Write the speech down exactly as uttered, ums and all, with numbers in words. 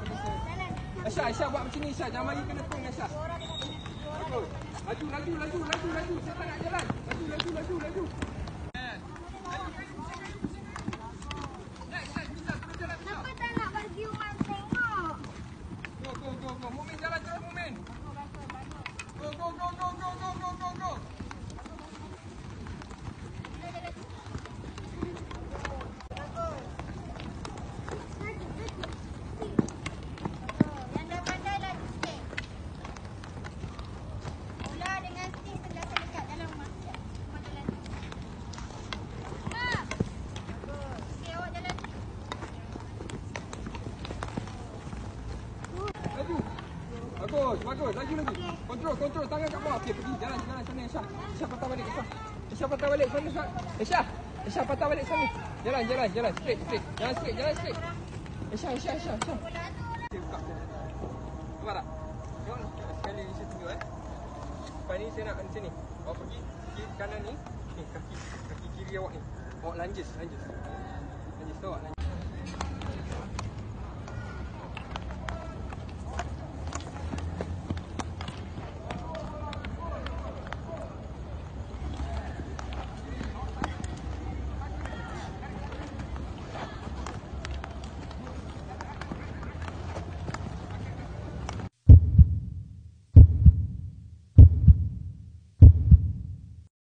Aisyah, Aisyah buat macam ni Aisyah. Jangan bagi kena kong Aisyah. Bagus. Laju, laju, laju, laju, laju. Saya tak nak jalan. Laju, laju, laju, laju. Kenapa tak nak bagi Umar tengok? Go, go, go, go. Mumin jalan terus, Mumin. Go, go, go, go, go, go, go, go, go. Yang dah pandai lagi sikit. Mula dengan stick sebelah dekat dalam rumah. Rumah jalan. Mak! Okey, awak jalan. Laju. Bagus, bagus. Laju lagi. Kontrol, kontrol. Tangan kat bawah. Okey, pergi. Jalan, jalan sana Aisyah. Aisyah patah balik Aisyah. Aisyah patah balik sana Aisyah. Aisyah. Aisyah patah balik sana. Jalan, jalan, jalan. Straight, straight. Jalan straight, jalan straight. Aisyah, Aisyah, Aisyah, Aisyah. Okey, buka. Nampak tak? Tengok ni. Sekali Aisyah tunjuk eh. Lepas ni saya nak macam ni. Awak pergi kiri kanan ni. Ni kaki kaki kiri awak ni. Awak lunges, lunges. Lunges tu awak lunges.